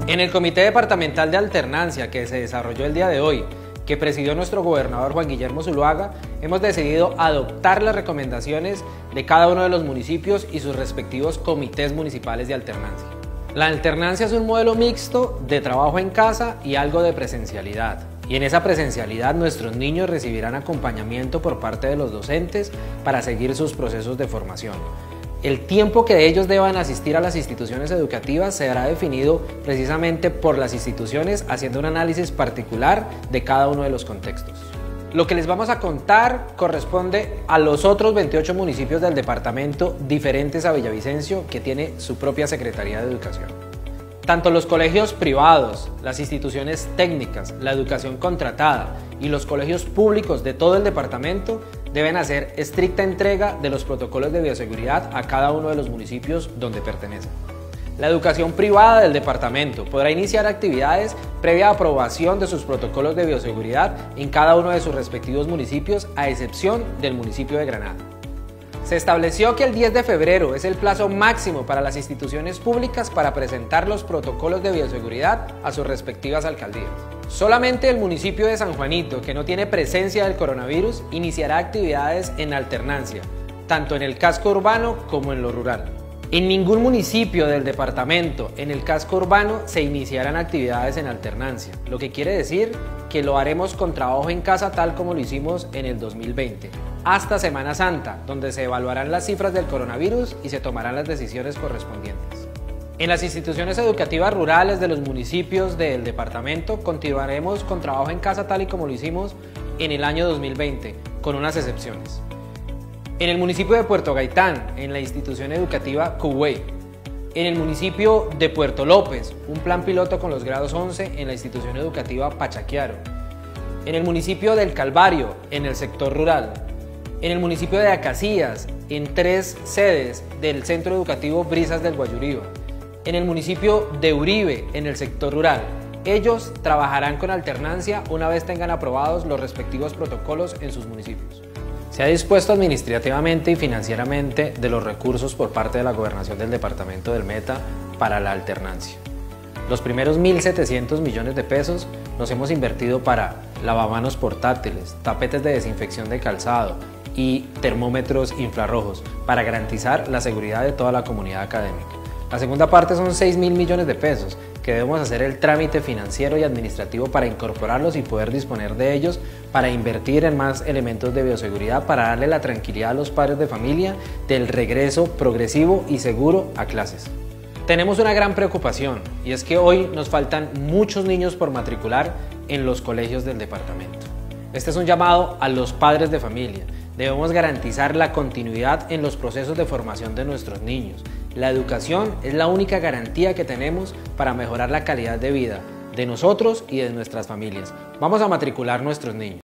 En el Comité Departamental de Alternancia que se desarrolló el día de hoy, que presidió nuestro gobernador Juan Guillermo Zuluaga, hemos decidido adoptar las recomendaciones de cada uno de los municipios y sus respectivos comités municipales de alternancia. La alternancia es un modelo mixto de trabajo en casa y algo de presencialidad. Y en esa presencialidad nuestros niños recibirán acompañamiento por parte de los docentes para seguir sus procesos de formación. El tiempo que ellos deban asistir a las instituciones educativas será definido precisamente por las instituciones haciendo un análisis particular de cada uno de los contextos. Lo que les vamos a contar corresponde a los otros 28 municipios del departamento diferentes a Villavicencio, que tiene su propia Secretaría de Educación. Tanto los colegios privados, las instituciones técnicas, la educación contratada y los colegios públicos de todo el departamento deben hacer estricta entrega de los protocolos de bioseguridad a cada uno de los municipios donde pertenecen. La educación privada del departamento podrá iniciar actividades previa aprobación de sus protocolos de bioseguridad en cada uno de sus respectivos municipios, a excepción del municipio de Granada. Se estableció que el 10 de febrero es el plazo máximo para las instituciones públicas para presentar los protocolos de bioseguridad a sus respectivas alcaldías. Solamente el municipio de San Juanito, que no tiene presencia del coronavirus, iniciará actividades en alternancia, tanto en el casco urbano como en lo rural. En ningún municipio del departamento en el casco urbano se iniciarán actividades en alternancia, lo que quiere decir que lo haremos con trabajo en casa tal como lo hicimos en el 2020, hasta Semana Santa, donde se evaluarán las cifras del coronavirus y se tomarán las decisiones correspondientes. En las instituciones educativas rurales de los municipios del departamento continuaremos con trabajo en casa tal y como lo hicimos en el año 2020, con unas excepciones. En el municipio de Puerto Gaitán, en la institución educativa Cuwey. En el municipio de Puerto López, un plan piloto con los grados 11 en la institución educativa Pachaquiaro. En el municipio del Calvario, en el sector rural. En el municipio de Acacías, en 3 sedes del centro educativo Brisas del Guayurío. En el municipio de Uribe, en el sector rural. Ellos trabajarán con alternancia una vez tengan aprobados los respectivos protocolos en sus municipios. Se ha dispuesto administrativamente y financieramente de los recursos por parte de la Gobernación del Departamento del Meta para la alternancia. Los primeros 1.700 millones de pesos los hemos invertido para lavamanos portátiles, tapetes de desinfección de calzado y termómetros infrarrojos para garantizar la seguridad de toda la comunidad académica. La segunda parte son 6.000 millones de pesos, que debemos hacer el trámite financiero y administrativo para incorporarlos y poder disponer de ellos para invertir en más elementos de bioseguridad para darle la tranquilidad a los padres de familia del regreso progresivo y seguro a clases. Tenemos una gran preocupación y es que hoy nos faltan muchos niños por matricular en los colegios del departamento. Este es un llamado a los padres de familia. Debemos garantizar la continuidad en los procesos de formación de nuestros niños. La educación es la única garantía que tenemos para mejorar la calidad de vida de nosotros y de nuestras familias. Vamos a matricular nuestros niños.